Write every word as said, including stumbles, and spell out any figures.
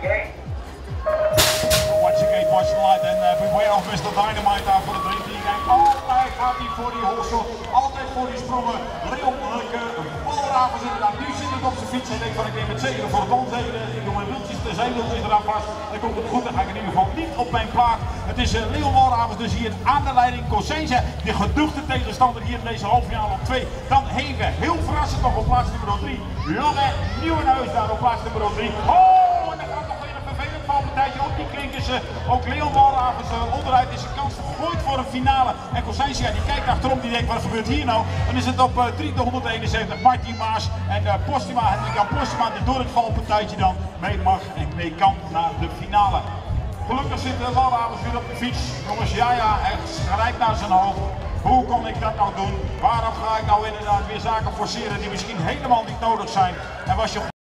Watch the gate, watch the light en uh, beware of mister Dynamite daar voor de drie vier. Kijk, altijd gaat hij voor die horsel, altijd voor die sprongen. Leon Leuke, Walravens inderdaad. Nu zit ik op zijn fiets en denk van ik neem het zeker voor het onzekere. Ik doe mijn wieltjes, de zeewieltjes eraan vast. Dan komt het goed, dan ga ik in ieder geval niet op mijn plaat. Het is uh, Leon Walravens dus hier aan de leiding. Cosenza, de geduchte tegenstander hier in deze halve finale op twee. Dan Heve, heel verrassend nog op plaats nummer drie. Lange Nieuwenhuis daar op plaats nummer drie. Oh, en dan gaat nog weer een vervelend valpartijtje op die klinkers. Ook Leon Walravens uh, onderuit is een kans gegooid voor een finale. En Cosenza die kijkt achterom, die denkt wat gebeurt hier nou? Dan is het op uh, drie honderdeenenzeventig Martin Maas en uh, Postuma, Hendrik Postuma die door het valpartijtje dan mee mag en mee kan naar de finale. Gelukkig zit uh, Walravens weer op de fiets. Jongens, ja ja, hij schrijft naar zijn hoofd. Hoe kon ik dat nou doen? Waarom ga ik nou inderdaad weer zaken forceren die misschien helemaal niet nodig zijn? En was je